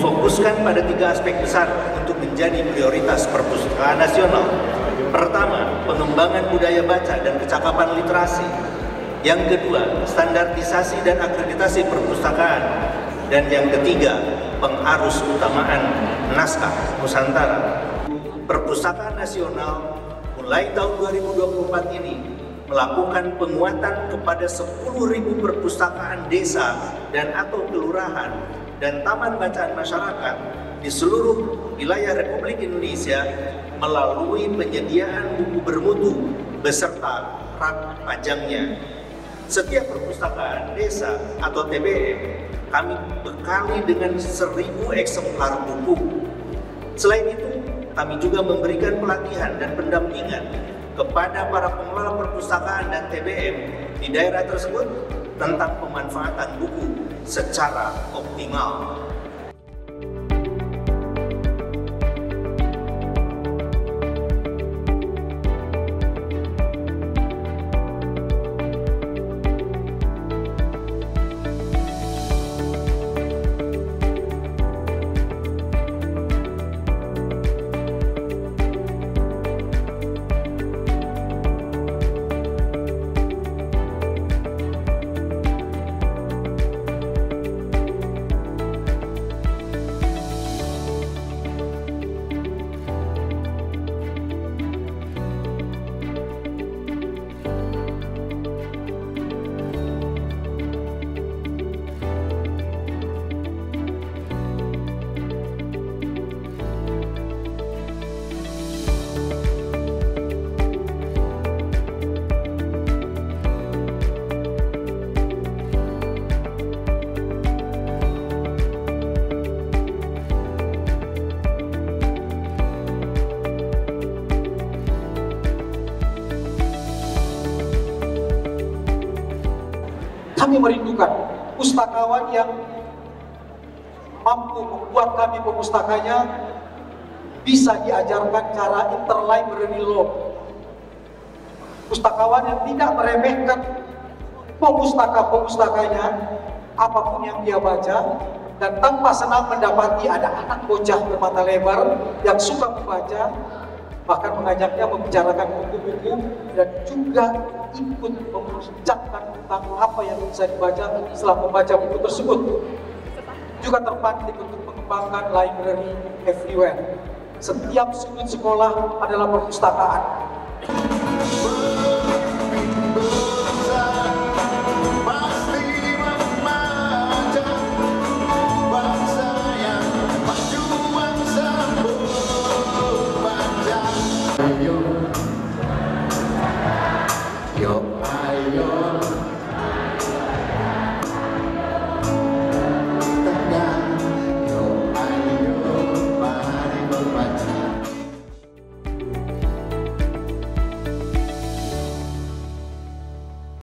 memfokuskan pada 3 aspek besar untuk menjadi prioritas perpustakaan nasional. Pertama, pengembangan budaya baca dan kecakapan literasi. Yang kedua, standarisasi dan akreditasi perpustakaan. Dan yang ketiga, pengarus utamaan naskah Nusantara. Perpustakaan nasional mulai tahun 2024 ini melakukan penguatan kepada 10.000 perpustakaan desa dan atau kelurahan dan taman bacaan masyarakat di seluruh wilayah Republik Indonesia melalui penyediaan buku bermutu beserta rak pajangnya. Setiap perpustakaan desa atau TBM kami bekali dengan 1.000 eksemplar buku. Selain itu, kami juga memberikan pelatihan dan pendampingan kepada para pengelola perpustakaan dan TBM di daerah tersebut tentang pemanfaatan buku secara optimal. Kami merindukan pustakawan yang mampu membuat kami pemustakanya bisa diajarkan cara interlibrary law. Pustakawan yang tidak meremehkan pemustaka-pemustakanya apapun yang dia baca, dan tanpa senang mendapati ada anak bocah bermata lebar yang suka membaca, bahkan mengajaknya membicarakan buku-buku dan juga ikut mengucapkan tentang apa yang bisa dibaca setelah membaca buku tersebut. Juga terpantik untuk mengembangkan library everywhere. Setiap sudut sekolah adalah perpustakaan. Yo